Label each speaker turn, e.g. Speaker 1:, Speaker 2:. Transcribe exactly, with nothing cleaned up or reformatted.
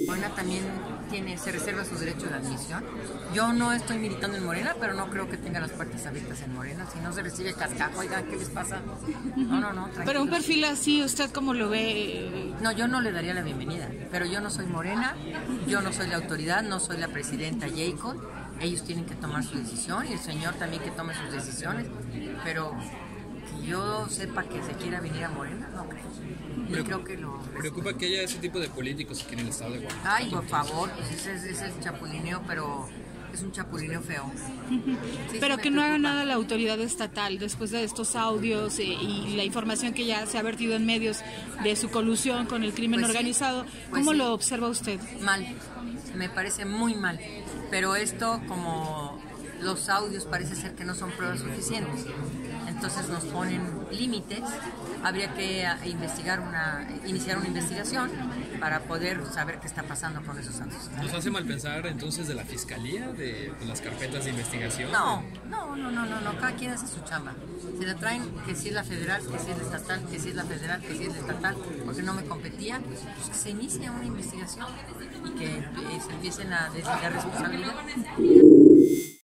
Speaker 1: Morena también tiene, se reserva sus derechos de admisión. Yo no estoy militando en Morena, pero no creo que tenga las puertas abiertas en Morena. Si no se recibe cascajo, oigan, ¿qué les pasa? No, no, no.
Speaker 2: Pero un perfil así, ¿usted cómo lo ve?
Speaker 1: No, yo no le daría la bienvenida, pero yo no soy Morena, yo no soy la autoridad, no soy la presidenta Jacob. Ellos tienen que tomar su decisión y el señor también que tome sus decisiones, pero que yo sepa que se quiera venir a Morena, no creo. Y creo que lo...
Speaker 3: Preocupa que haya ese tipo de políticos aquí en el estado de Guanajuato.
Speaker 1: Ay, por favor, pues ese es, ese es el chapulineo, pero es un chapulineo feo. Sí,
Speaker 2: pero
Speaker 1: sí
Speaker 2: que no haga
Speaker 1: preocupa.
Speaker 2: nada la autoridad estatal después de estos audios eh, y la información que ya se ha vertido en medios de su colusión con el crimen
Speaker 1: Pues sí,
Speaker 2: organizado.
Speaker 1: pues
Speaker 2: ¿Cómo
Speaker 1: sí.
Speaker 2: lo observa usted?
Speaker 1: Mal, me parece muy mal, pero esto como los audios parece ser que no son pruebas suficientes, entonces nos ponen límites, habría que investigar una, iniciar una investigación para poder saber qué está pasando con esos audios.
Speaker 3: ¿Nos hace mal pensar entonces de la fiscalía, de, de las carpetas de investigación?
Speaker 1: No, no, no, no, no, no, cada quien hace su chamba. Se le traen que si es la federal, que si es la estatal, que si es la federal, que si es la estatal, porque no me competía, pues que se inicie una investigación y que eh, se empiecen a desligar responsabilidad.